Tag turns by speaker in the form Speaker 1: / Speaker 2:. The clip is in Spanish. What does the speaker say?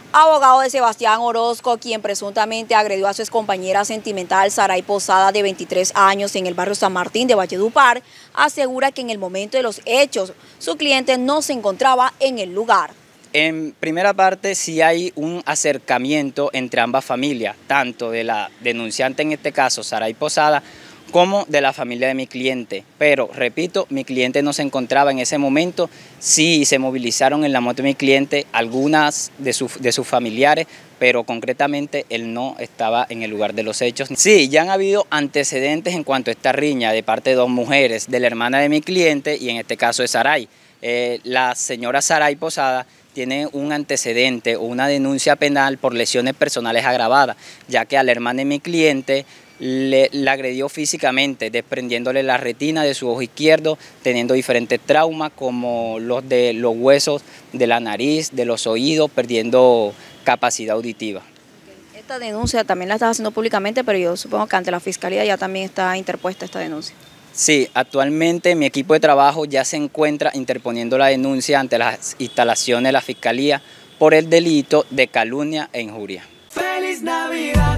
Speaker 1: Abogado de Sebastián Orozco, quien presuntamente agredió a su excompañera sentimental Saray Posada, de 23 años, en el barrio San Martín de Valledupar, asegura que en el momento de los hechos su cliente no se encontraba en el lugar.
Speaker 2: En primera parte, sí hay un acercamiento entre ambas familias, tanto de la denunciante, en este caso Saray Posada, como de la familia de mi cliente. Pero, repito, mi cliente no se encontraba en ese momento. Sí se movilizaron en la moto de mi cliente algunas de sus familiares, pero concretamente él no estaba en el lugar de los hechos. Sí, ya han habido antecedentes en cuanto a esta riña de parte de dos mujeres, de la hermana de mi cliente y en este caso de Saray. La señora Saray Posada tiene un antecedente o una denuncia penal por lesiones personales agravadas, ya que a la hermana de mi cliente la agredió físicamente, desprendiéndole la retina de su ojo izquierdo, teniendo diferentes traumas como los de los huesos de la nariz, de los oídos, perdiendo capacidad auditiva.
Speaker 1: Esta denuncia también la estás haciendo públicamente, pero yo supongo que ante la Fiscalía ya también está interpuesta esta denuncia.
Speaker 2: Sí, actualmente mi equipo de trabajo ya se encuentra interponiendo la denuncia ante las instalaciones de la Fiscalía por el delito de calumnia e injuria.
Speaker 3: ¡Feliz Navidad!